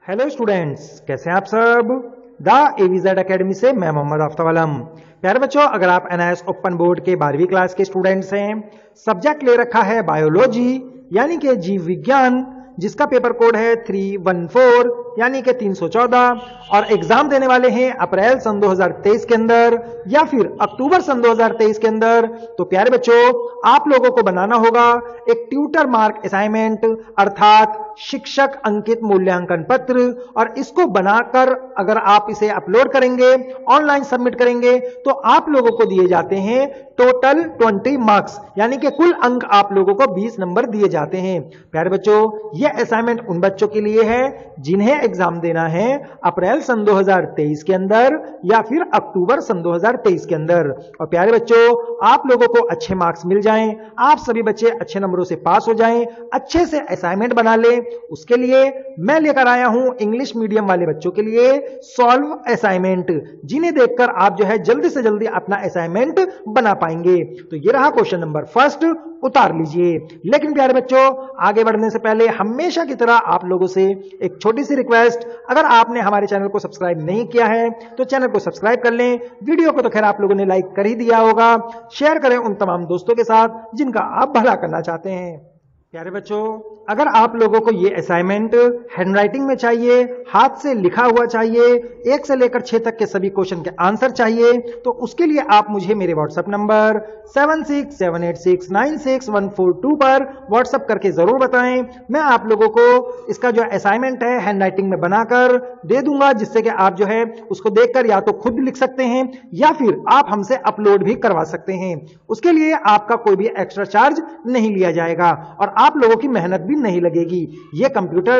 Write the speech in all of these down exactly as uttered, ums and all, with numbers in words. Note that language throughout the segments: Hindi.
हेलो स्टूडेंट्स, कैसे हैं आप सब। द एवीजेड एकेडमी से मैं मोहम्मद आफ्ताब आलम। प्यारे बच्चों, अगर आप एनआईएस ओपन बोर्ड के बारहवीं क्लास के स्टूडेंट्स हैं, सब्जेक्ट ले रखा है बायोलॉजी यानी कि जीव विज्ञान, जिसका पेपर कोड है तीन सौ चौदह यानी कि तीन सौ चौदह, और एग्जाम देने वाले हैं अप्रैल सन दो हज़ार तेईस के अंदर या फिर अक्टूबर सन दो हज़ार तेईस के अंदर, तो प्यारे बच्चों आप लोगों को बनाना होगा एक ट्यूटर मार्क असाइनमेंट अर्थात शिक्षक अंकित मूल्यांकन पत्र, और इसको बनाकर अगर आप इसे अपलोड करेंगे, ऑनलाइन सबमिट करेंगे, तो आप लोगों को दिए जाते हैं टोटल बीस मार्क्स, यानी कि कुल अंक आप लोगों को बीस नंबर दिए जाते हैं। प्यारे बच्चों, यह असाइनमेंट उन बच्चों के लिए है जिन्हें एग्जाम देना है अप्रैल सन दो हज़ार तेईस के अंदर या फिर अक्टूबर सन दो हज़ार तेईस के अंदर। और प्यारे बच्चों, आप लोगों को अच्छे मार्क्स मिल जाएं, आप सभी बच्चे अच्छे नंबरों से पास हो जाएं, अच्छे से असाइनमेंट बना लें, उसके लिए मैं लेकर आया हूं इंग्लिश मीडियम वाले बच्चों के लिए सॉल्व असाइनमेंट, जिन्हें देखकर आप जो है जल्दी से जल्दी अपना असाइनमेंट बना पाएंगे। तो ये रहा क्वेश्चन नंबर फर्स्ट, उतार लीजिए। लेकिन प्यारे बच्चों, आगे बढ़ने से पहले हमेशा की तरह आप लोगों से एक छोटी सी रिक्वेस्ट, अगर आपने हमारे चैनल को सब्सक्राइब नहीं किया है तो चैनल को सब्सक्राइब कर लें। वीडियो को तो खैर आप लोगों ने लाइक कर ही दिया होगा, शेयर करें उन तमाम दोस्तों के साथ जिनका आप भला करना चाहते हैं। प्यारे बच्चों, अगर आप लोगों को ये असाइनमेंट हैंडराइटिंग में चाहिए, हाथ से लिखा हुआ चाहिए, एक से लेकर छह तक के सभी क्वेश्चन के आंसर चाहिए, तो उसके लिए आप मुझे मेरे WhatsApp number seven six seven eight six nine six one four two पर व्हाट्सएप करके जरूर बताएं। मैं आप लोगों को इसका जो असाइनमेंट है हैंडराइटिंग में बनाकर दे दूंगा, जिससे कि आप जो है उसको देखकर या तो खुद लिख सकते हैं या फिर आप हमसे अपलोड भी करवा सकते हैं। उसके लिए आपका कोई भी एक्स्ट्रा चार्ज नहीं लिया जाएगा और आप लोगों की मेहनत भी नहीं लगेगी। ये कंप्यूटर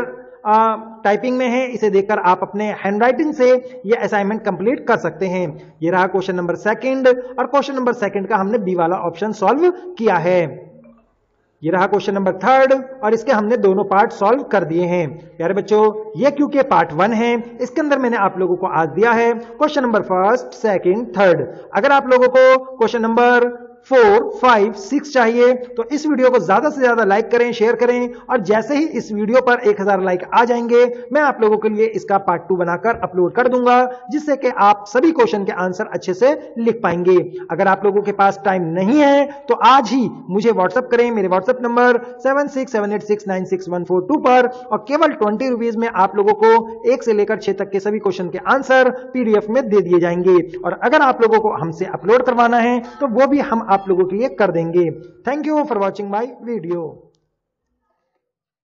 टाइपिंग में है, इसे देखकर आप अपने हैंडराइटिंग से ये असाइनमेंट कंप्लीट कर सकते हैं। ये रहा क्वेश्चन नंबर सेकंड, और क्वेश्चन नंबर सेकंड का हमने बी वाला ऑप्शन सॉल्व किया है। ये रहा क्वेश्चन नंबर थर्ड, और इसके हमने दोनों पार्ट सॉल्व कर दिए हैं। प्यारे बच्चों, ये क्योंकि पार्ट वन है, इसके अंदर मैंने आप लोगों को आज दिया है question number first, second, third. अगर आप लोगों को question number four, five, six चाहिए तो इस वीडियो को ज्यादा से ज्यादा लाइक करें, शेयर करें, और जैसे ही इस वीडियो पर एक हज़ार लाइक आ जाएंगे, मैं आप लोगों के लिए इसका पार्ट टू बनाकर अपलोड कर दूंगा, जिससे कि आप सभी क्वेश्चन के आंसर अच्छे से लिख पाएंगे। अगर आप लोगों के पास टाइम नहीं है तो आज ही मुझे व्हाट्सएप करें, मेरे WhatsApp number seven six seven eight six nine six one four two पर, और केवल ट्वेंटी रुपीज में आप लोगों को एक से लेकर छह तक के सभी क्वेश्चन के आंसर पीडीएफ में दे दिए जाएंगे। और अगर आप लोगों को हमसे अपलोड करवाना है तो वो भी हम आप लोगों के लिए कर देंगे। Thank you for watching my video.